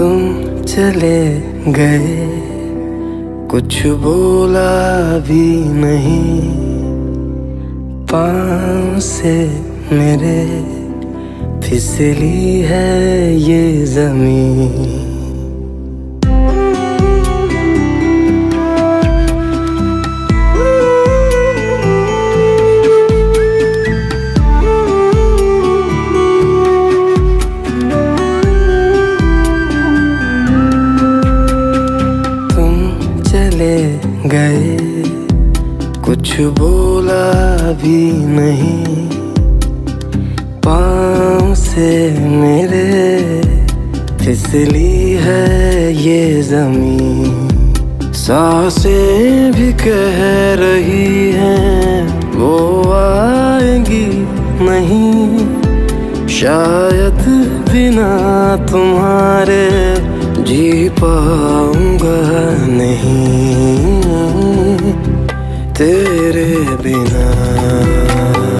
तुम चले गए, कुछ बोला भी नहीं, पाँव से मेरे फिसली है ये ज़मीं। गए, कुछ बोला भी नहीं, पाँव से मेरे फिसली है ये ज़मीं। सांसें भी कह रही हैं वो आएंगी नहीं, शायद बिना तुम्हारे जी पाऊंगा नहीं।